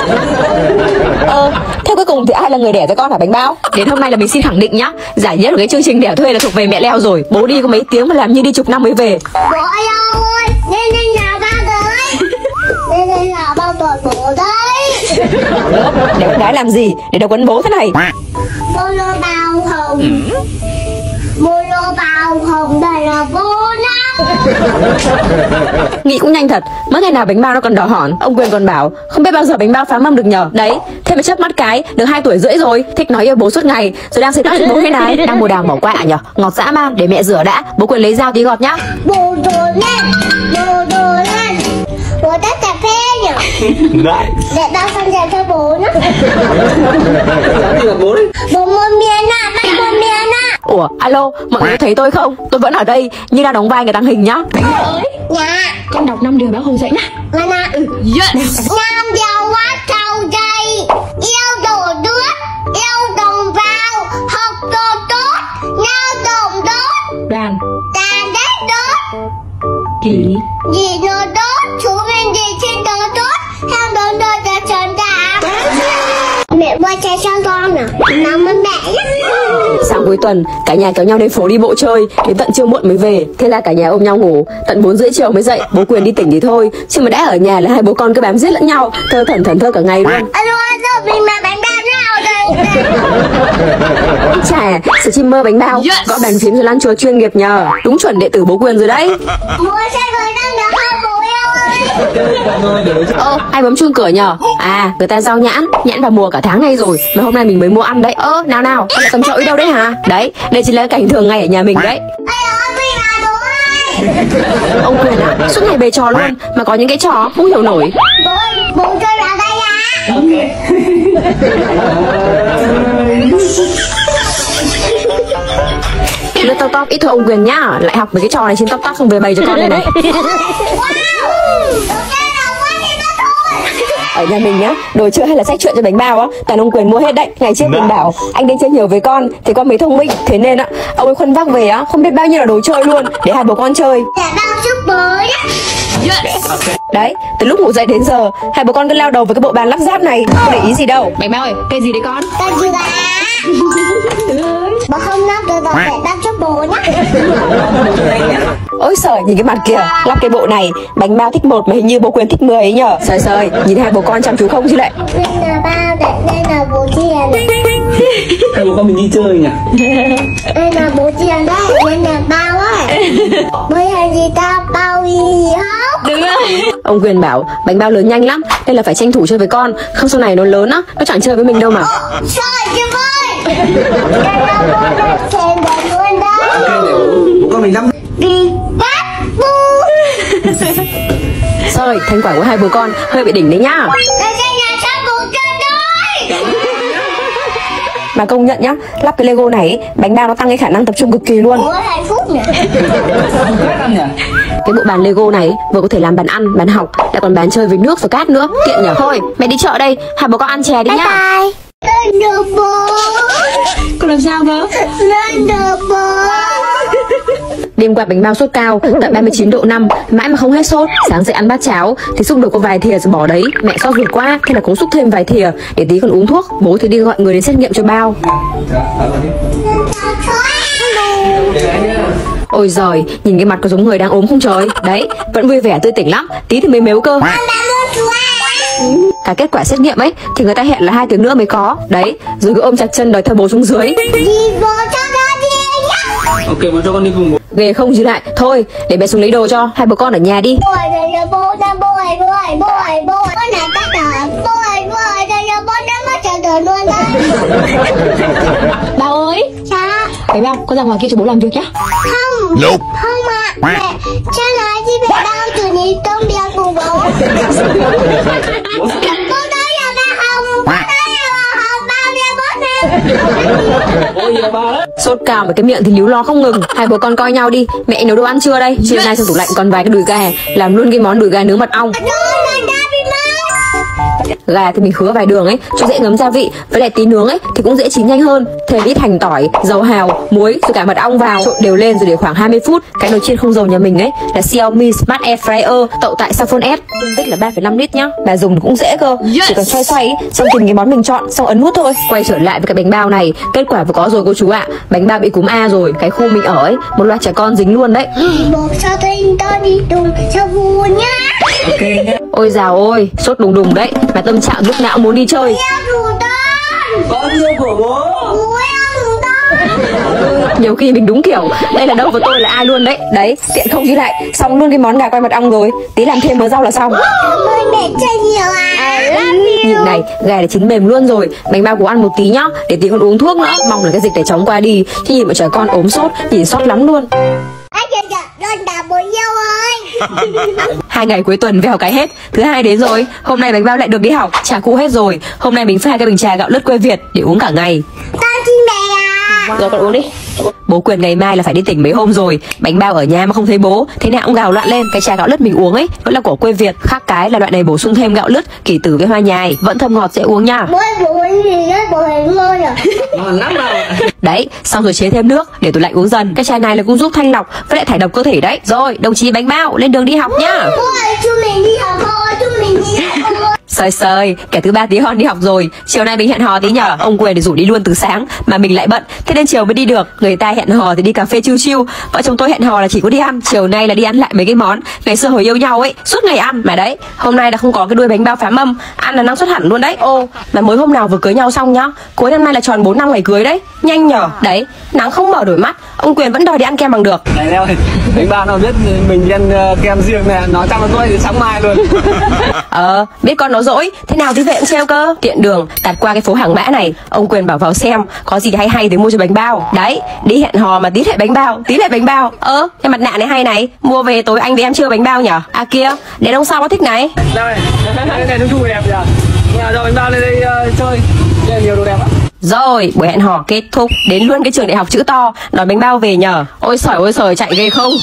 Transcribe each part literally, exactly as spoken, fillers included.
Ờ, thế cuối cùng thì ai là người đẻ cho con hả Bánh Bao? Đến hôm nay là mình xin khẳng định nhá, giải nhất của cái chương trình đẻ thuê là thuộc về mẹ Leo rồi. Bố đi có mấy tiếng mà làm như đi chục năm mới về. Bố ơi, nên nên là ba tới. Nên nên là bao tuổi bố đấy. Để con gái làm gì? Để đâu quấn bố thế này. Bố lô bao hồng. Bố lô bao hồng đây là bố năm. Nghĩ cũng nhanh thật, mới ngày nào Bánh Bao nó còn đỏ hỏn. Ông Quyền còn bảo không biết bao giờ Bánh Bao phá mâm được nhờ. Đấy, thế mà chớp mắt cái được hai tuổi rưỡi rồi, thích nói yêu bố suốt ngày, rồi đang xây tóc cho bố thế này. Đang mùa đào bỏ qua nhở, ngọt dã man. Để mẹ rửa đã, bố Quyền lấy dao tí gọt nhá. Bố đồ lên, bố đồ lên. Bố tắt cà phê nhở. Để tao phân giải cho bố nữa. Bố mua miếng à, bắt mua miếng à. Ủa, alo, mọi người thấy tôi không? Tôi vẫn ở đây, như đang đóng vai người tàng hình nhá. Dạ. Con đọc năm điều bác Hồ dạy nhá. Mà nè. Ừ, yes. Nam giàu quá trâu dây. Yêu đồ đứt, yêu đồng vào. Học đồ tốt, nhau đồng đốt. Đoàn. Đàn đất đốt. Kỳ. Gì nó đốt, chú mình gì trên đó đốt. Theo đó đốt ra tròn đá. Mẹ mua chai cho con à? Nó mới mẹ nhá. Sáng cuối tuần, cả nhà kéo nhau đến phố đi bộ chơi, đến tận trưa muộn mới về. Thế là cả nhà ôm nhau ngủ, tận bốn rưỡi chiều mới dậy. Bố Quyền đi tỉnh thì thôi, chứ mà đã ở nhà là hai bố con cứ bám giết lẫn nhau, thơ thẩn thẩn thơ cả ngày luôn. Alo, alo, mình mà Bánh Bao nào đây? Chà, streamer Bánh Bao, yes. Gõ bàn phím rồi lăn chùa chuyên nghiệp nhờ. Đúng chuẩn đệ tử bố Quyền rồi đấy. Mua xe người đang được không bố yêu ơi? Ơ, ai bấm chuông cửa nhờ? À, người ta giao nhãn, nhãn vào mùa cả tháng nay rồi, mà hôm nay mình mới mua ăn đấy. Ơ, nào nào, con lại cầm chậu đi đâu đấy hả? Đấy, đây chính là cảnh thường ngày ở nhà mình đấy. Ông Quyền á, suốt ngày bày trò luôn, mà có những cái trò không hiểu nổi. Bố ơi, bố chơi vào đây à? Lớp Top Top ít thôi ông Quyền nhá, lại học mấy cái trò này trên Top Top xong về bày cho con này này. Ở nhà mình nhá, đồ chơi hay là sách truyện cho Bánh Bao á, toàn ông Quyền mua hết đấy. Ngày trước mình bảo anh đến chơi nhiều với con thì con mới thông minh, thế nên á ông ấy khuân vác về á không biết bao nhiêu là đồ chơi luôn để hai bố con chơi. Để bao giúp bố nhá. Yes. Đấy, từ lúc ngủ dậy đến giờ hai bố con cứ leo đầu với cái bộ bàn lắp ráp này, không để ý gì đâu. Bánh Bao ơi, cây gì đấy con? Cây gì đấy? Bố không lắp được rồi, để lắp giúp bố nhá. Ôi trời, nhìn cái mặt kìa, lắp cái bộ này Bánh Bao thích một mà hình như bố Quyền thích mười ấy nhở. Sời sời, nhìn hai bố con chăm chú không chứ lại. Đây là bao, đây là bố Tiền. Hai bố con mình đi chơi nhỉ? Đây là bố Tiền đấy, đây là bao ấy. Bố làm gì ta bao gì không? Đúng rồi. Ông Quyền bảo Bánh Bao lớn nhanh lắm, nên là phải tranh thủ chơi với con, không sau này nó lớn á, nó chẳng chơi với mình đâu mà. Trời chứ ơi. Đây là bố được xem được luôn đấy. Bố con mình lắm. Đi bắt bu. Rồi, thành quả của hai bố con hơi bị đỉnh đấy nhá. Đây là sao bố chơi đấy. Mà công nhận nhá, lắp cái Lego này Bánh Bao nó tăng cái khả năng tập trung cực kỳ luôn. Bố hạnh phúc nhỉ. Cái bộ bàn Lego này vừa có thể làm bàn ăn, bàn học, lại còn bàn chơi với nước và cát nữa, tiện nhỉ. Thôi, mẹ đi chợ đây, hai bố con ăn chè đi nhá. Bye bye. Lên được bố. Con làm sao cơ? Lên được bố. Đêm qua Bánh Bao sốt cao tận ba mươi chín độ năm, mãi mà không hết sốt. Sáng dậy ăn bát cháo thì xúc được có vài thìa rồi bỏ đấy. Mẹ sốt ruột quá, thế là cũng xúc thêm vài thìa để tí còn uống thuốc. Bố thì đi gọi người đến xét nghiệm cho Bao. Ôi giời, nhìn cái mặt có giống người đang ốm không trời. Đấy, vẫn vui vẻ tươi tỉnh lắm, tí thì mới mếu cơ. Cả kết quả xét nghiệm ấy thì người ta hẹn là hai tiếng nữa mới có. Đấy, rồi cứ ôm chặt chân đòi theo bố xuống dưới. Đi bố cho nó đi nhá. Ok, bố cho con đi cùng bố. Ghê không gì lại. Thôi, để mẹ xuống lấy đồ cho, hai bố con ở nhà đi. Bố ơi, đây là bố, đây bố ơi, bố ơi, bố ơi, bố ơi. Con này tắt à? Bố ơi, bố ơi, đây là bố đã mất chờ đợi luôn đấy. Bao ơi. Sao? Bánh Bao, con ra ngoài kia cho bố làm việc nhá. Không. Nope. Không ạ. À. Mẹ, cha nói gì mẹ đang tự nhiên tông đeo cùng bố. Bố tới giờ ba không. Bố tới giờ ba không, bao đeo bố nè. Ôi giờ ba đấy. Sốt cao với cái miệng thì líu lo không ngừng. Hai bố con coi nhau đi. Mẹ nấu đồ ăn chưa đây? Chiều nay trong tủ lạnh còn vài cái đùi gà, làm luôn cái món đùi gà nướng mật ong. Gà thì mình khứa vài đường ấy cho dễ ngấm gia vị, với lại tí nướng ấy thì cũng dễ chín nhanh hơn. Thêm ít hành tỏi, dầu hào, muối rồi cả mật ong vào, trộn đều lên rồi để khoảng hai mươi phút. Cái nồi chiên không dầu nhà mình ấy là Xiaomi Smart Air Fryer, tậu tại Saphon S, dung tích là ba phẩy năm lít nhá. Bà dùng cũng dễ cơ, chỉ cần xoay xoay ấy, xong tìm cái món mình chọn, xong ấn nút thôi. Quay trở lại với cái bánh bao này, kết quả vừa có rồi cô chú ạ. À. Bánh bao bị cúm A rồi, cái khu mình ở ấy, một loạt trẻ con dính luôn đấy. Bố cho tôi to đi đùng cho vui nhá. Ok nhé. Ôi dào ôi, sốt đùng đùng đấy, mà tâm trạng lúc nào cũng muốn đi chơi. Yêu đủ con. Con yêu của bố. Bố yêu đủ con. Nhiều khi mình đúng kiểu đây là đâu của tôi là ai luôn đấy. Đấy, tiện không ghi lại, xong luôn cái món gà quay mật ong rồi. Tí làm thêm mớ rau là xong. Cảm ơn mẹ chơi nhiều à. I love you. Nhịn này, gà đã chín mềm luôn rồi. Bánh bao của ăn một tí nhá, để tí con uống thuốc nữa. Mong là cái dịch để chóng qua đi. Chứ nhìn mà trẻ con ốm sốt, nhìn sót lắm luôn. Anh chờ chờ, con đã bố yêu ơi. Hai ngày cuối tuần vèo cái hết. Thứ hai đến rồi, hôm nay bánh bao lại được đi học. Trà cũ hết rồi, hôm nay mình pha cái bình trà gạo lứt quê Việt để uống cả ngày. Con xin mẹ à. Rồi con uống đi. Bố Quyền ngày mai là phải đi tỉnh mấy hôm rồi. Bánh bao ở nhà mà không thấy bố, thế nào cũng gào loạn lên. Cái trà gạo lứt mình uống ấy vẫn là của quê Việt, khác cái là loại này bổ sung thêm gạo lứt, kỷ tử với hoa nhài, vẫn thơm ngọt dễ uống nha. Bố bố gì đấy, bố thấy ngon à. Ngon lắm đâu. Đấy, xong rồi chế thêm nước để tủ lạnh uống dần. Cái chai này là cũng giúp thanh lọc với lại thải độc cơ thể đấy. Rồi, đồng chí bánh bao lên đường đi học nhá. Bố ơi, chúng mình đi học thôi, chúng mình đi học thôi. Sơi sơi, kẻ thứ ba tí hon đi học rồi. Chiều nay mình hẹn hò tí nhở. Ông Quyền thì rủ đi luôn từ sáng mà mình lại bận, thế nên chiều mới đi được. Người ta hẹn hò thì đi cà phê chill chill, vợ chồng tôi hẹn hò là chỉ có đi ăn. Chiều nay là đi ăn lại mấy cái món ngày xưa hồi yêu nhau ấy, suốt ngày ăn. Mà đấy, hôm nay là không có cái đuôi bánh bao phá mâm, ăn là năng suất hẳn luôn đấy. Ô, mà mới hôm nào vừa cưới nhau xong nhá, cuối năm nay là tròn bốn năm ngày cưới đấy, nhanh nhở. Đấy, nắng không mở đổi mắt, ông Quyền vẫn đòi đi ăn kem bằng được. Này Leo ơi, bánh bao nào biết mình ăn uh, kem riêng này, nó chắc là tôi thì sáng mai luôn. Ờ, biết con nó dỗi, thế nào thì về cũng treo cơ. Tiện đường, tạt qua cái phố Hàng Mã này, ông Quyền bảo vào xem, có gì hay hay thì mua cho bánh bao. Đấy, đi hẹn hò mà tí lại bánh bao, tí lại bánh bao. Ơ, cái mặt nạ này hay này, mua về tối anh với em chưa bánh bao nhở? À kia, để đông sau có thích này. Leo ơi, cái này nó chung đẹp nhở? Nhà cho bánh bao lên đây uh, chơi, đây là nhiều đồ đẹp ạ. Rồi, buổi hẹn hò kết thúc, đến luôn cái trường đại học chữ to, đòi bánh bao về nhở. Ôi sỏi ôi sỏi, chạy ghê không?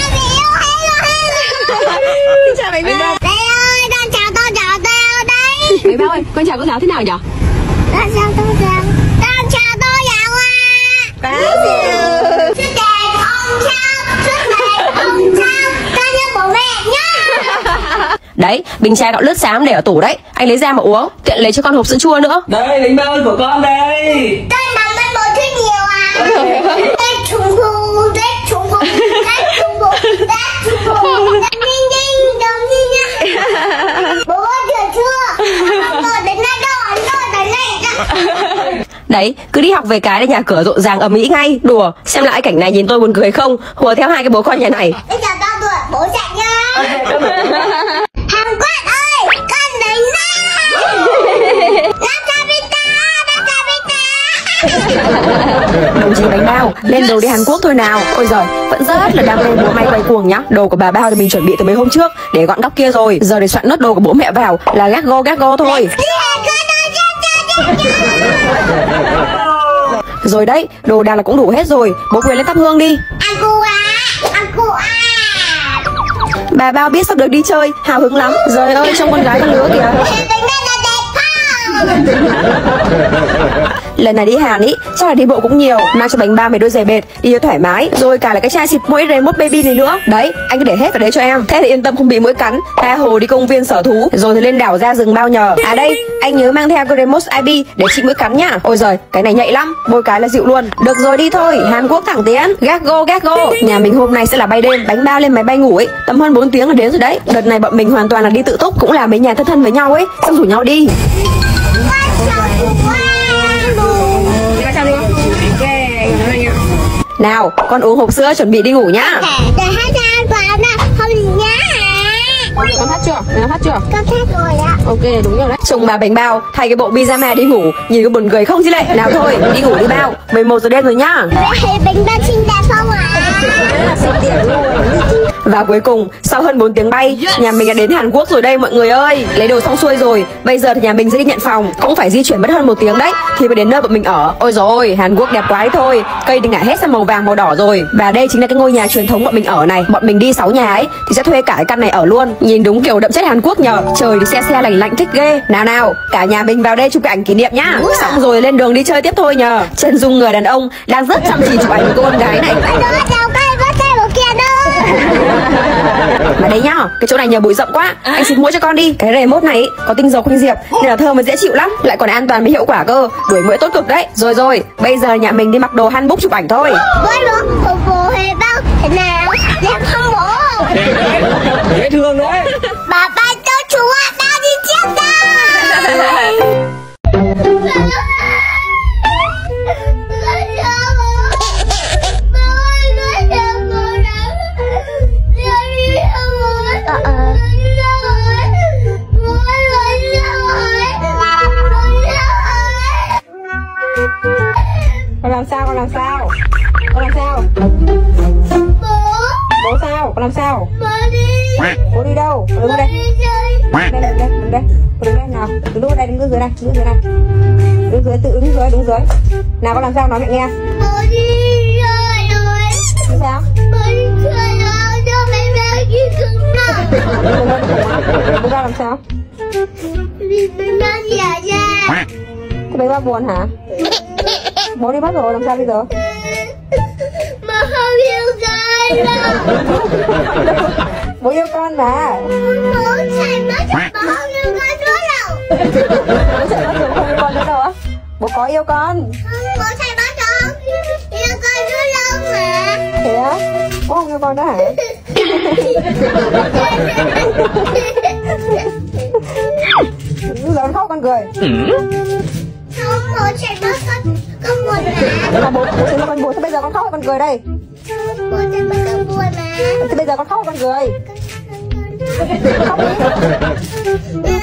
Chào bánh bao. Đây ơi, con chào tôi chào tôi đây. Bánh bao ơi, con chào cô giáo thế nào nhở? Con chào tôi chào. Con chào tôi chào à. Chúc đẹp ông chào, chúc đẹp ông chào. Con nhớ bố mẹ nhá. Đấy, bình trà gạo lứt sáng để ở tủ đấy, anh lấy ra mà uống, tiện lấy cho con hộp sữa chua nữa. Đây, bánh bao của con đây. Con nằm bên bố thích nhiều à. Tết trung thu, Tết trung thu, Tết trung thu, Tết trung thu. Đinh đinh, đồng đi nhá. Bố có chưa chưa? Không rồi, đến nay đâu, anh rồi, đến này. Đấy, cứ đi học về cái là nhà cửa rộn ràng ầm ĩ ngay. Đùa, xem lại cảnh này nhìn tôi buồn cười không? Hùa theo hai cái bố con nhà này. Bây giờ tao tuổi, bố chạy nhá. Hàn Quốc ơi, con đánh ra. Natabita, Natabita. Đồng chí bánh bao, lên đồ đi Hàn Quốc thôi nào. Ôi giời, vẫn rất là đang lên múa may quay cuồng nhá. Đồ của bà bao thì mình chuẩn bị từ mấy hôm trước để gọn góc kia rồi. Giờ để soạn nốt đồ của bố mẹ vào là gác go gác go thôi. Rồi đấy, đồ đạc là cũng đủ hết rồi. Bố Quyền lên thắp hương đi. Ăn cô à, ăn cô à. Bà bao biết sắp được đi chơi, hào hứng lắm. Trời ơi, trông con gái con lứa kìa. Lần này đi Hàn ý, chắc là đi bộ cũng nhiều, mang cho bánh bao mấy đôi giày bệt, đi cho thoải mái, rồi cả là cái chai xịt mũi Remote Baby này nữa. Đấy, anh cứ để hết vào đấy cho em, thế thì yên tâm không bị mũi cắn. Tha hồ đi công viên sở thú, rồi thì lên đảo ra rừng bao nhờ. À đây, anh nhớ mang theo cái Remote i bê để trị mũi cắn nhá. Ôi giời, cái này nhạy lắm, bôi cái là dịu luôn. Được rồi đi thôi, Hàn Quốc thẳng tiến, gác go gác go. Nhà mình hôm nay sẽ là bay đêm, bánh bao lên máy bay ngủ ấy, tầm hơn bốn tiếng là đến rồi đấy. Đợt này bọn mình hoàn toàn là đi tự túc, cũng là mấy nhà thân thân với nhau ấy, xong rủ nhau đi. Nào, con uống hộp sữa chuẩn bị đi ngủ nhá. Để hát cho an toàn nào, không gì nhá. Con hát chưa? Con hát chưa? Con hát rồi ạ. Ok, đúng rồi đấy. Chồng bà bánh bao, thay cái bộ pyjama đi ngủ, nhìn có buồn cười không chứ lại. Nào thôi, đi ngủ đi bao. mười một giờ đêm rồi nhá. Vậy bánh bao xinh đẹp không ạ? Và cuối cùng, sau hơn bốn tiếng bay, nhà mình đã đến Hàn Quốc rồi đây mọi người ơi. Lấy đồ xong xuôi rồi, bây giờ thì nhà mình sẽ đi nhận phòng. Cũng phải di chuyển mất hơn một tiếng đấy thì mới đến nơi bọn mình ở. Ôi dồi ôi, Hàn Quốc đẹp quá đấy thôi. Cây thì ngả hết sang màu vàng màu đỏ rồi. Và đây chính là cái ngôi nhà truyền thống bọn mình ở này. Bọn mình đi sáu nhà ấy thì sẽ thuê cả cái căn này ở luôn. Nhìn đúng kiểu đậm chất Hàn Quốc nhờ. Trời thì se se lạnh lạnh thích ghê. Nào nào, cả nhà mình vào đây chụp cái ảnh kỷ niệm nhá. Xong rồi lên đường đi chơi tiếp thôi nhờ. Chân dung người đàn ông đang rất chăm chỉ chụp ảnh với cô con gái này. Mà đấy nhá, cái chỗ này nhờ bụi rậm quá. Anh xịt mũi cho con đi. Cái remote này ý, có tinh dầu khuynh diệp nên là thơm và dễ chịu lắm. Lại còn an toàn với hiệu quả cơ. Đuổi muỗi tốt cực đấy. Rồi rồi, bây giờ nhà mình đi mặc đồ hanbok chụp ảnh thôi. Thế nào? Đẹp không bố? Dễ thương đấy. Bà ba cho chú ạ, tao đi chết đây. Con làm sao, con làm sao? Con làm sao? Bố. Bố sao? Con làm sao? Bố đi. Bố đi đâu? Con đứng đây. Đây, đây, đây, đứng đây. Con đứng đây nào. Đứng đứng đây, đứng dưới này, đứng dưới này. Đứng dưới, tự đứng dưới, đứng dưới. Nào con làm sao nói mẹ nghe. Bố đi chơi rồi. Làm sao? Bố đi chơi rồi, cho mẹ về kia cứng nào. Bố ra làm sao? Vì mình đang giả ra. Thế bé ba buồn hả? Bố đi mất rồi, làm sao bây giờ? Mà không yêu con đâu. Bố yêu con mà. Bố chạy mất cho bố không yêu con nữa đâu. Bố chạy mất rồi không yêu con nữa đâu á? Bố có yêu con. Không, bố chạy mất rồi. Yêu con nữa lâu mà. Thế á? Bố không yêu con nữa hả? Giờ con khóc con cười. Không, bố chạy mất con. Con buồn mà. Mà bố, bố xin con buồn, thế bây giờ con khóc hay con cười đây? Không, bố chạy mất con buồn mà. Thế bây giờ con khóc hay con cười? Khóc đi.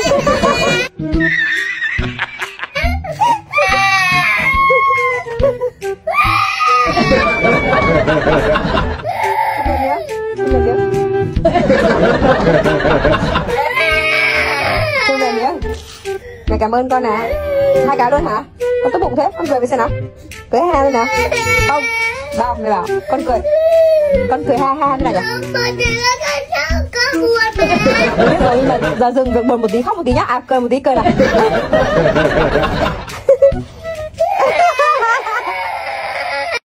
Không về miếng. Mẹ cảm ơn con à. Hai cái luôn hả? Con tốt bụng thế, con cười với xem nào. Cười ha lên nào. Không, đâu, mẹ bảo, con cười. Con cười ha ha thế này nhỉ? Không, bố đừng con sao con buồn mà. Biết rồi, nhưng mà giờ dừng buồn một tí, khóc một tí nhá. À, cười một tí, cười nào.